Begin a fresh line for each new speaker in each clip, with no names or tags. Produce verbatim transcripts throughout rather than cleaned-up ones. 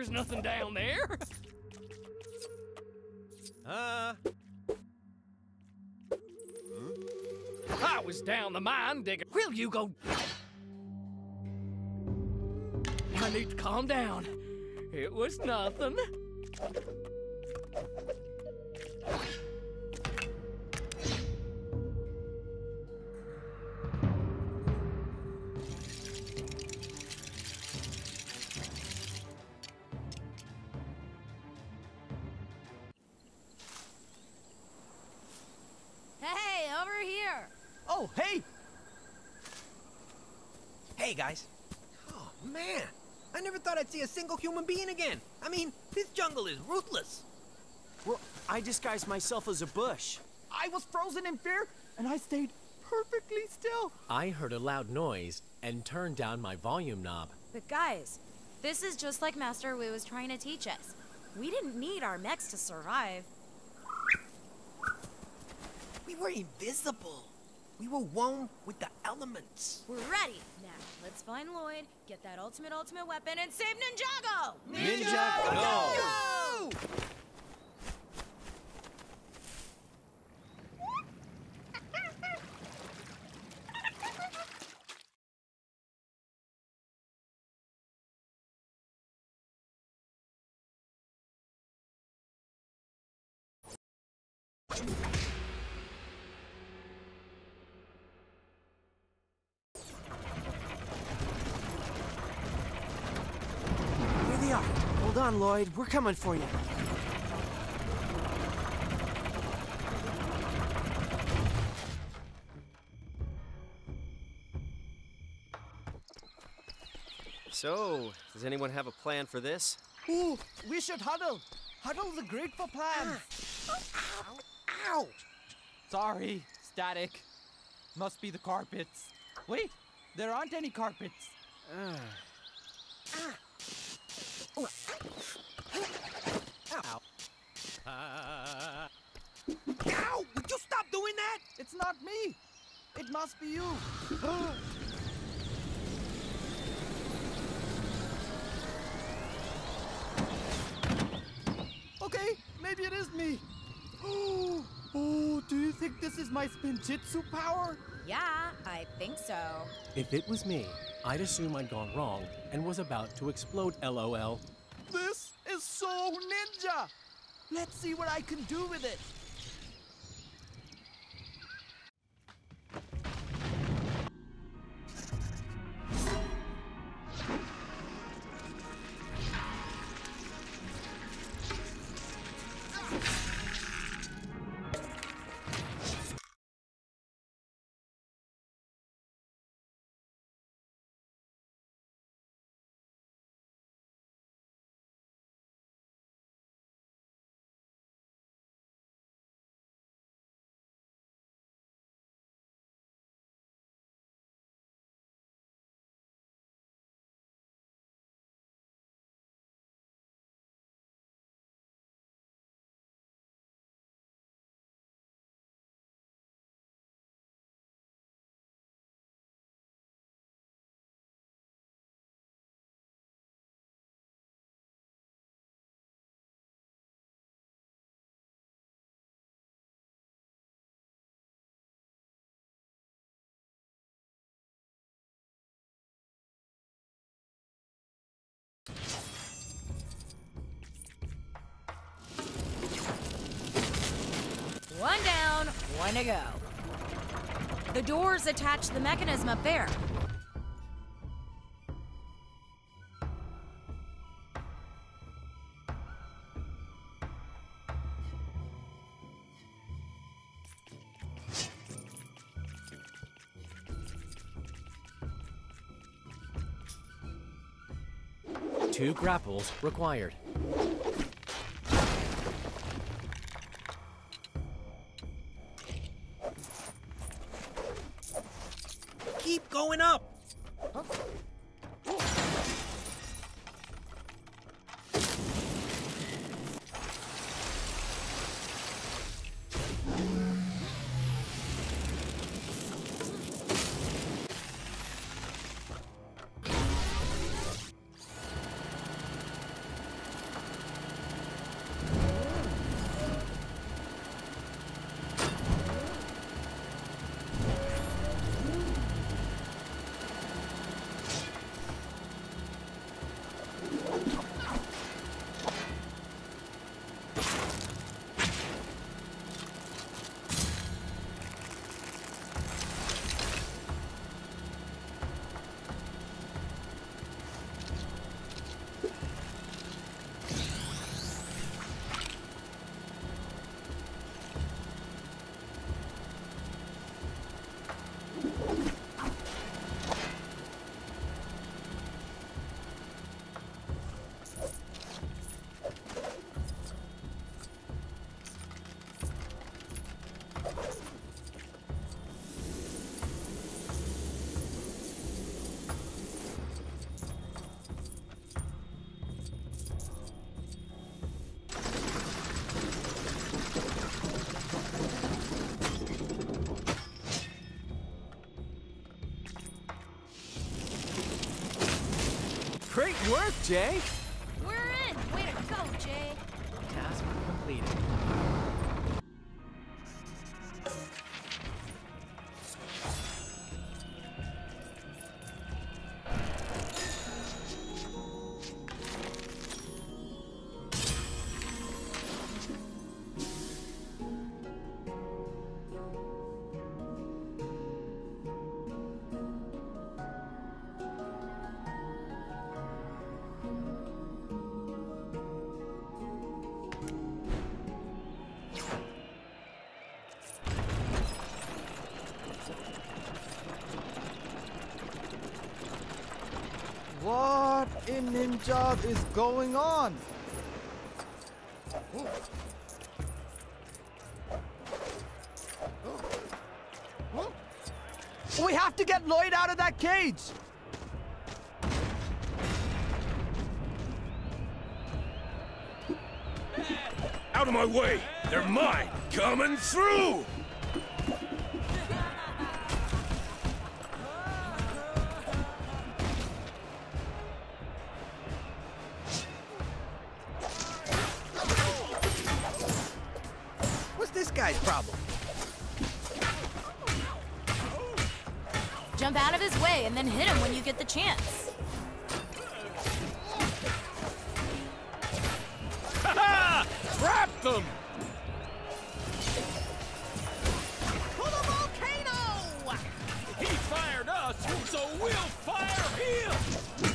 was nothing down there.
Uh.
I was down the mine digging. Will you go? I need to calm down. It was nothing.
Hey, over here!
Oh, hey!
Hey, guys. Oh, man. I never thought I'd see a single human being again. I mean, this jungle is ruthless.
Well, I disguised myself as a bush.
I was frozen in fear, and I stayed perfectly still.
I heard a loud noise and turned down my volume knob.
But guys, this is just like Master Wu was trying to teach us. We didn't need our mechs to survive.
We were invisible. We were one with the elements.
We're ready. Now, let's find Lloyd, get that ultimate ultimate weapon, and save Ninjago!
Ninja, go!
Go!
Here they are. Hold on, Lloyd. We're coming for you.
So, does anyone have a plan for this?
Ooh, we should huddle. Huddle the grateful plan.
Ow! Ow!
Sorry, static. Must be the carpets. Wait, there aren't any carpets.
Ow!
Uh,
Ow! Would you stop doing that?
It's not me. It must be you. Okay, maybe it is me. Oh, oh, do you think this is my spinjitzu power?
Yeah, I think so.
If it was me, I'd assume I'd gone wrong and was about to explode, LOL.
This is so ninja. Let's see what I can do with it.
One down, one to go. The doors attach the mechanism up there.
Two grapples required.
Keep going up!
Great work, Jay.
We're in. Way to go, Jay.
Task completed.
What in Ninja is going on? We have to get Lloyd out of that cage!
Out of my way! They're mine! Coming through!
What's this guy's problem?
Jump out of his way and then hit him when you get the chance.
Ha-ha! Trapped them!
Pull a volcano!
He fired us, so we'll fire him!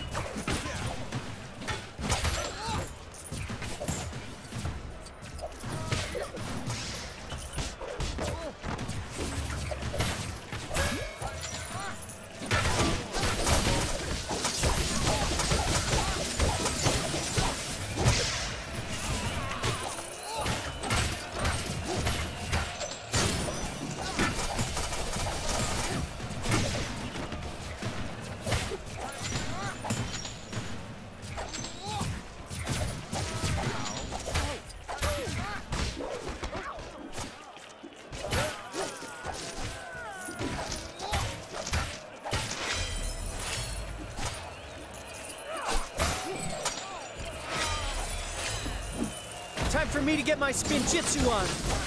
Time for me to get my spin jitsu on.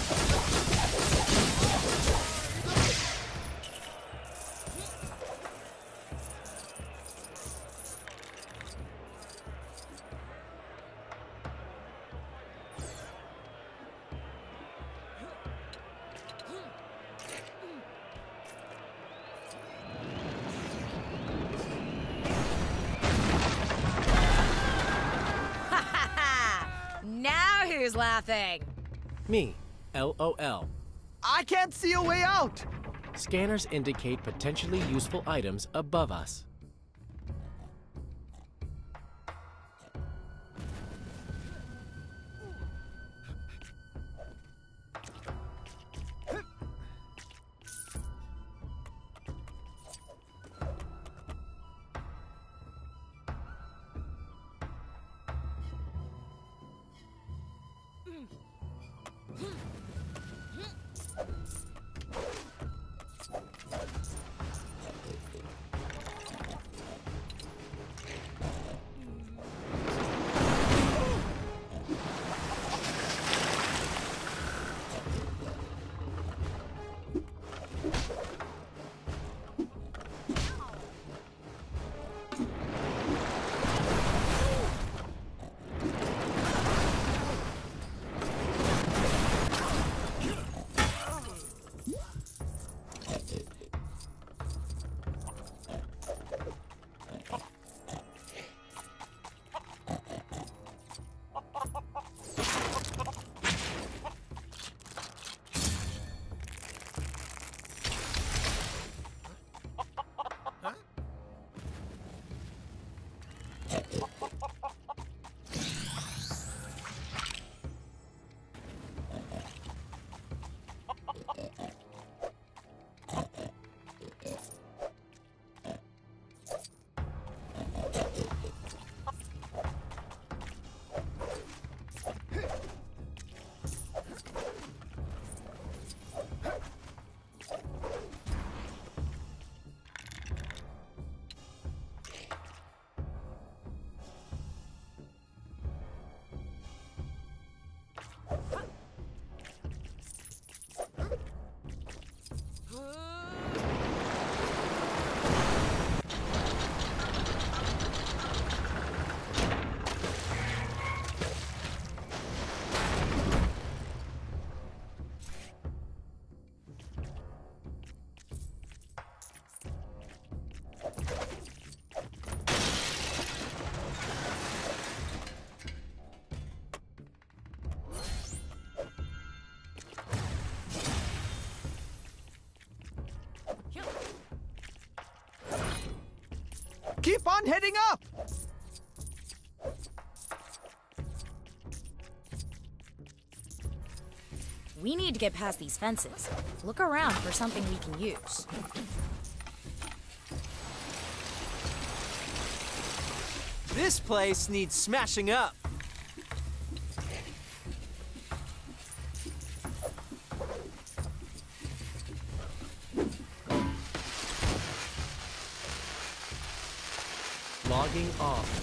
Now who's laughing?
Me, L O L.
I can't see a way out!
Scanners indicate potentially useful items above us.
Keep on heading up!
We need to get past these fences. Look around for something we can use.
This place needs smashing up. Logging off.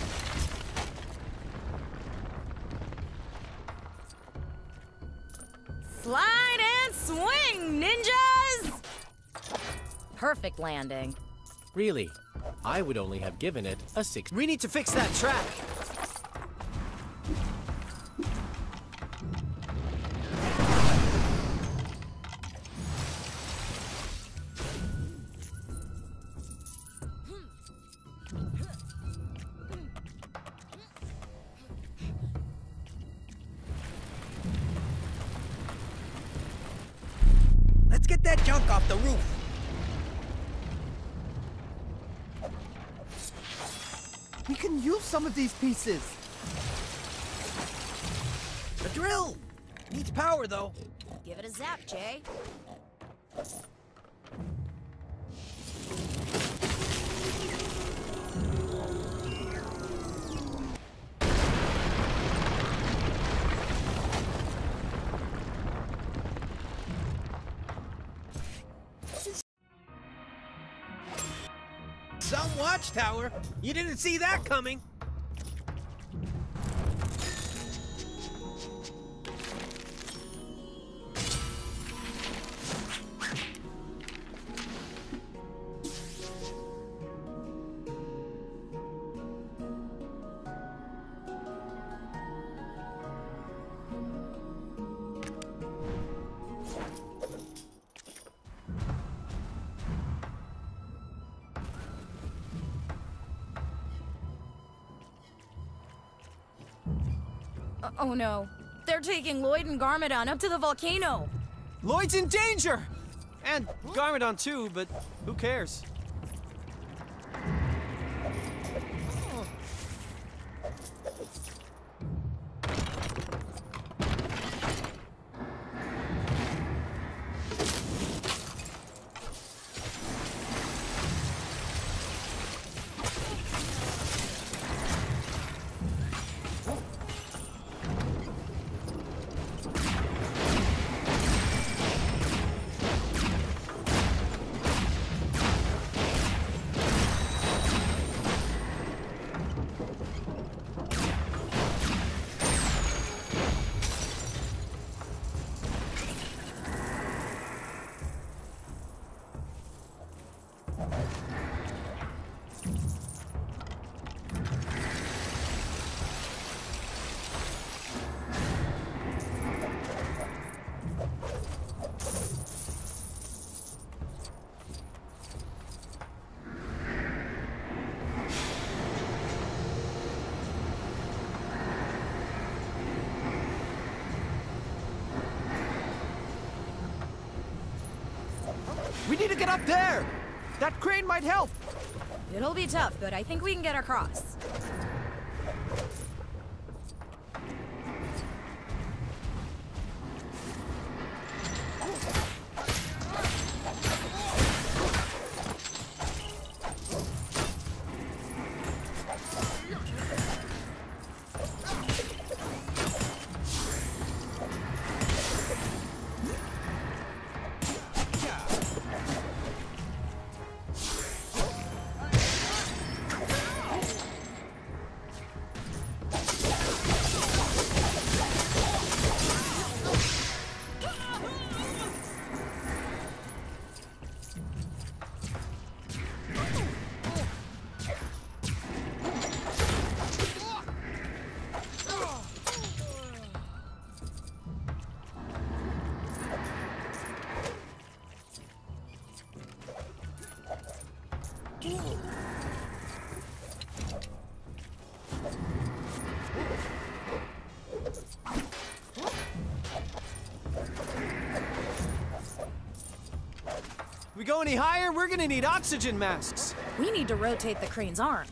Slide and swing, ninjas! Perfect landing.
Really, I would only have given it a six.
We need to fix that track.
Let's get that junk off the roof.
We can use some of these pieces.
The drill needs power, though.
Give it a zap, Jay.
Some watchtower. You didn't see that coming.
Uh, oh no. They're taking Lloyd and Garmadon up to the volcano.
Lloyd's in danger! And Garmadon too, but who cares?
We need to get up there! That crane might help!
It'll be tough, but I think we can get across.
We go any higher, we're gonna need oxygen masks.
We need to rotate the crane's arm.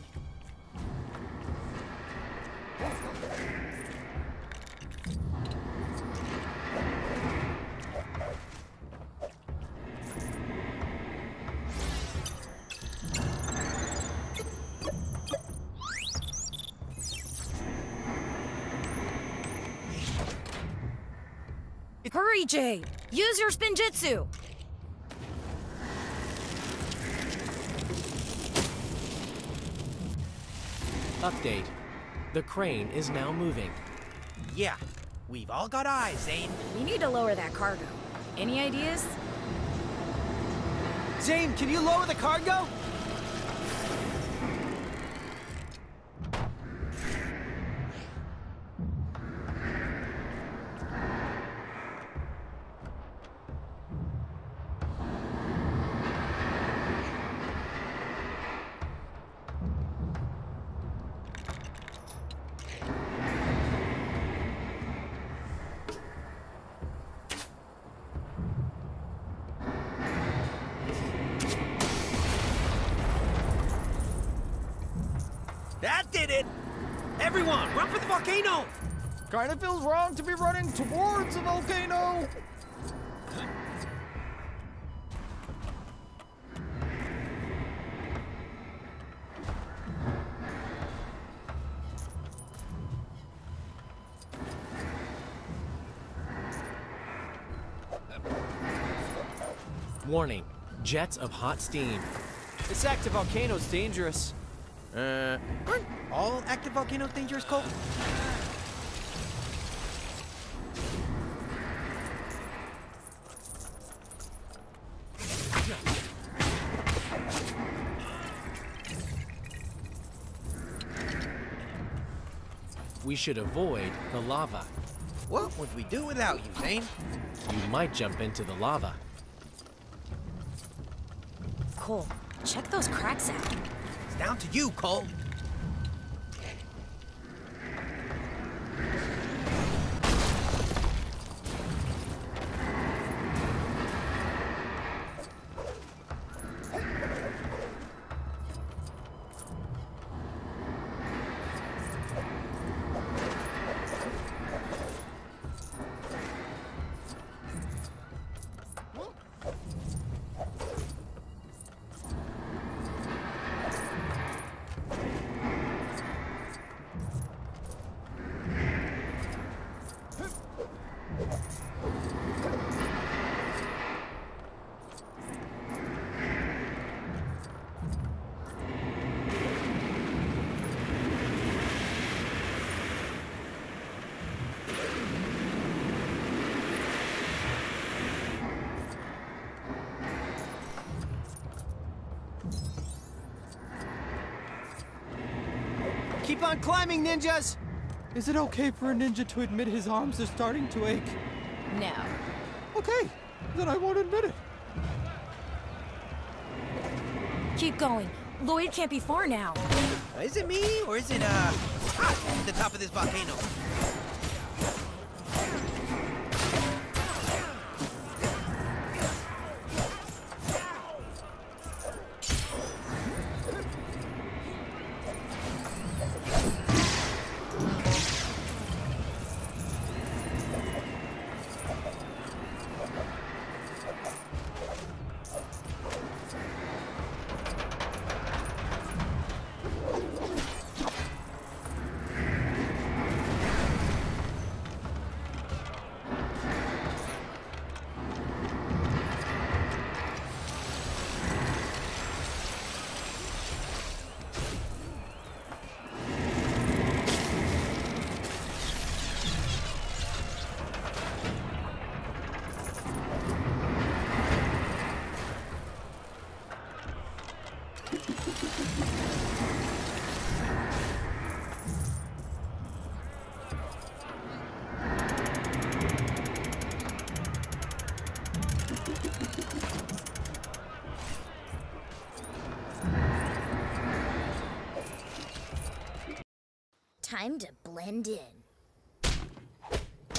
Hurry, Jade! Use your spinjitzu!
Update. The crane is now moving.
Yeah, we've all got eyes, Zane.
We need to lower that cargo. Any ideas?
Zane, can you lower the cargo?
That did it! Everyone, run for the volcano!
Kinda feels wrong to be running towards a volcano.
Warning. Jets of hot steam.
This active volcano's dangerous.
Uh, aren't all active volcanoes dangerous, Colt?
We should avoid the lava.
What would we do without you, Zane?
You might jump into the lava.
Cole, check those cracks out.
It's down to you, Colt.
Keep on climbing, ninjas!
Is it okay for a ninja to admit his arms are starting to ache?
No.
Okay, then I won't admit it.
Keep going. Lloyd can't be far now.
Uh, is it me, or is it, uh, hot at the top of this volcano?
Time to blend in.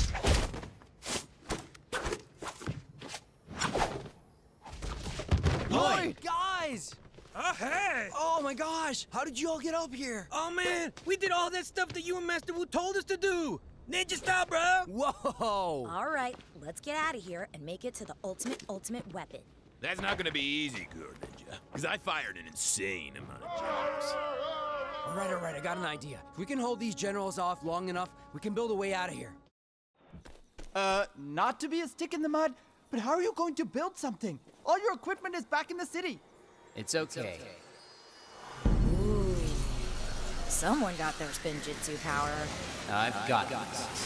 You Lloyd! Guys!
Oh, hey!
Oh my gosh! How did you all get up here? Oh man, we did all that stuff that you and Master Wu told us to do! Ninja style, bro!
Whoa!
All right, let's get out of here and make it to the ultimate, ultimate weapon.
That's not gonna be easy, Guru Ninja. Because I fired an insane amount of generals.
All right, all right, I got an idea. If we can hold these generals off long enough, we can build a way out of here.
Uh, not to be a stick in the mud, but how are you going to build something? All your equipment is back in the city.
It's okay.
Ooh. Someone got their spinjitzu power.
I've got this.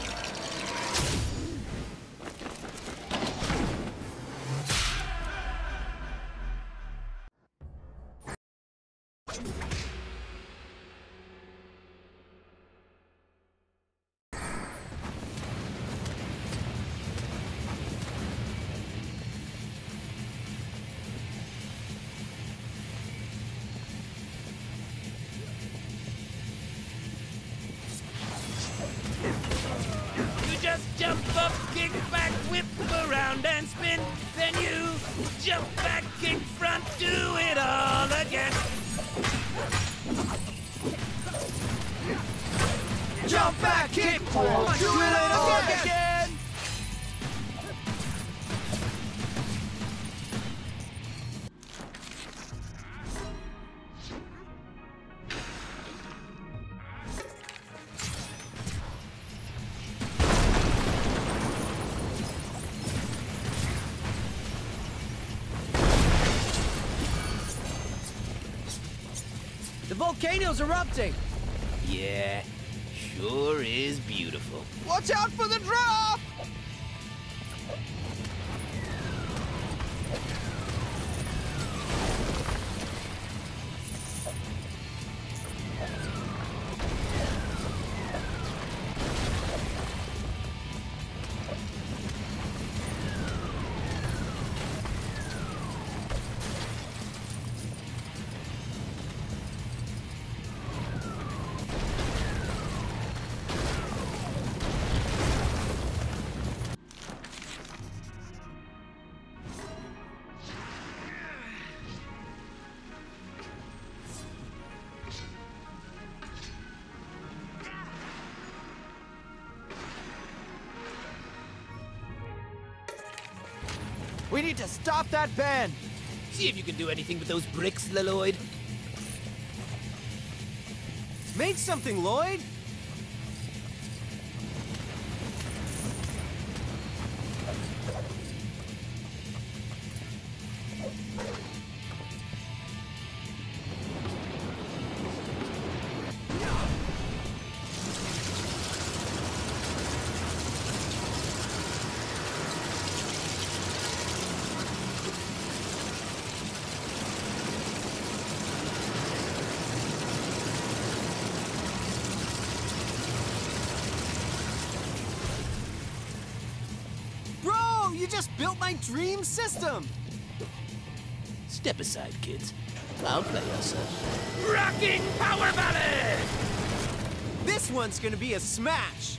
Just jump up, kick back, whip around and spin. Then you jump back, kick front, do it all again.
Jump back, kick forward, do it all again! The volcano's erupting!
Yeah, sure is beautiful.
Watch out for the drop! We need to stop that band!
See if you can do anything with those bricks, Leloid.
Make something, Lloyd! You just built my dream system!
Step aside, kids. I'll play us a rocking power ballad!
This one's gonna be a smash!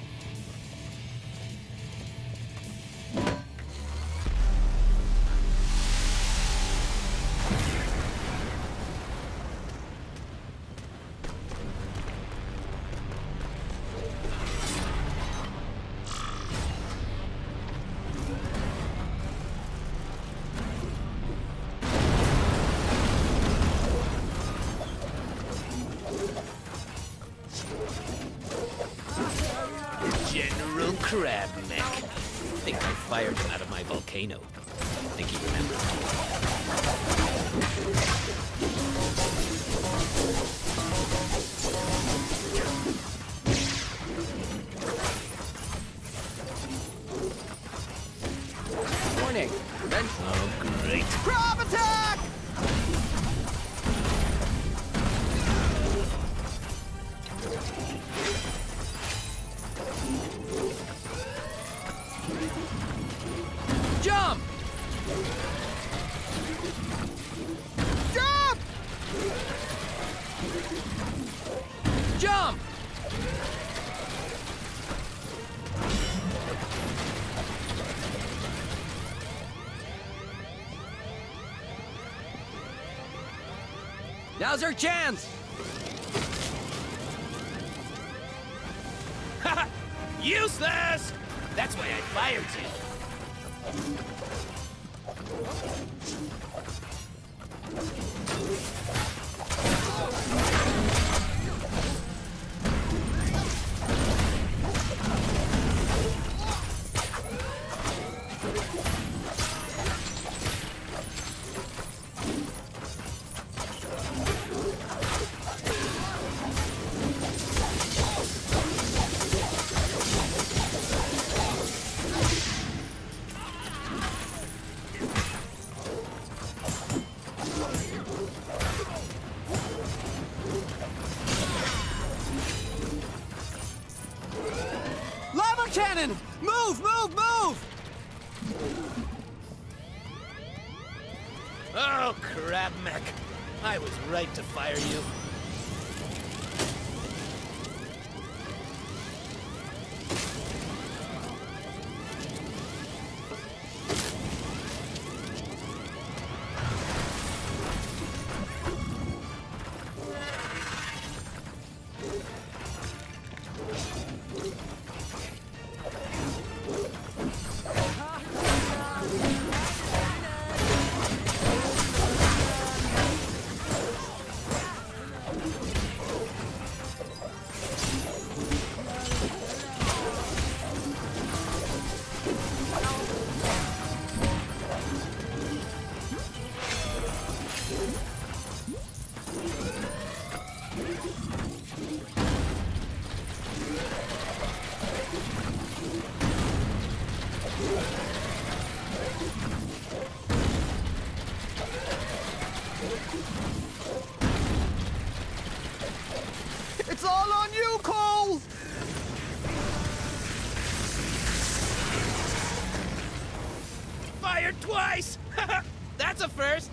General Crabneck. Think I fired him out of my volcano. Think he remembers
me. Warning. Red.
Oh, great.
Crab attack!
Jump! Now's our chance!
Haha! Useless! That's why I fired you.
Lava cannon! Move, move, move!
Oh, crap, Mech. I was right to fire you.
It's all on you, Cole!
Fired twice! That's a first!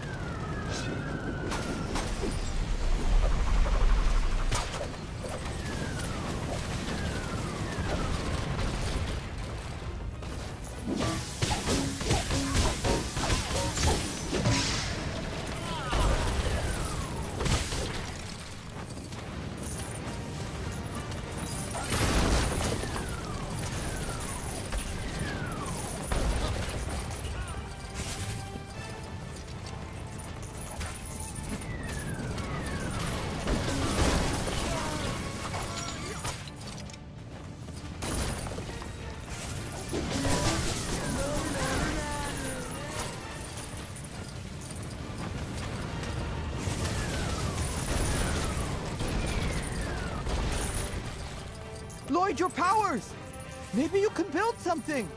Lloyd, your powers! Maybe you can build something!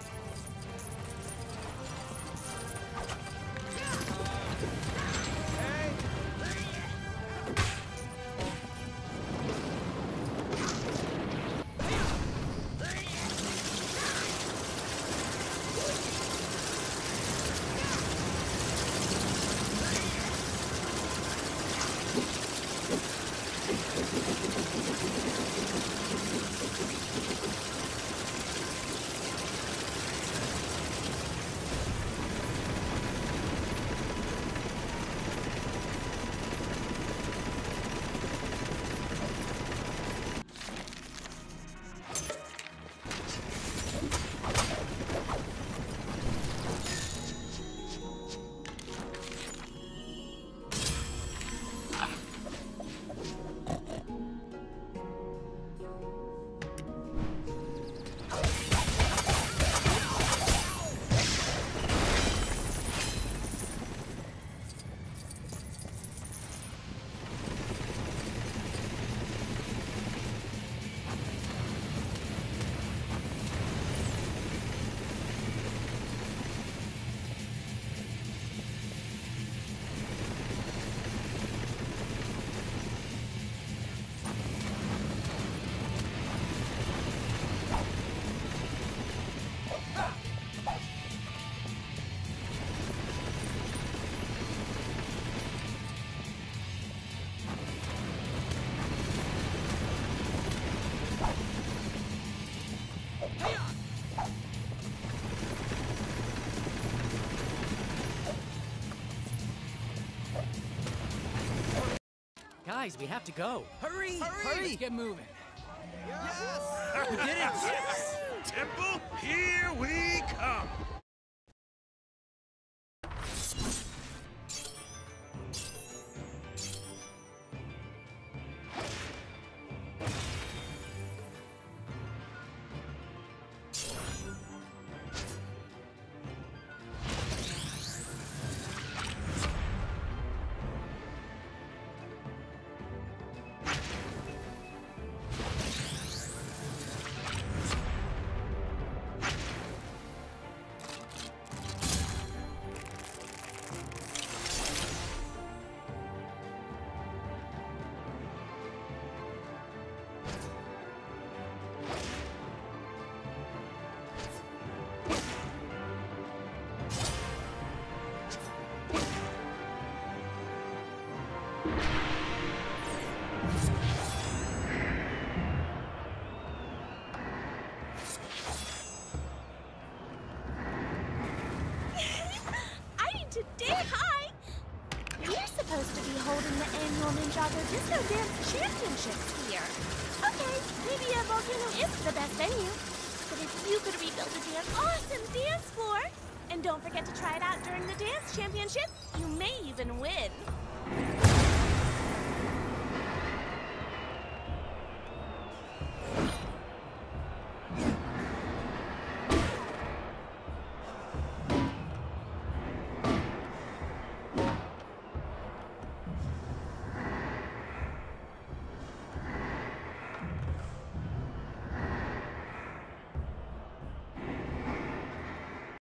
Guys, we have to go.
Hurry!
Hurry!
Let's get moving.
Yes!
We did it!
Yes! Temple, here we come!
holding the annual Ninjago Disco Dance Championships here. Okay, maybe a volcano isn't the best venue, but if you could rebuild a damn awesome dance floor, and don't forget to try it out during the dance championship, you may even win.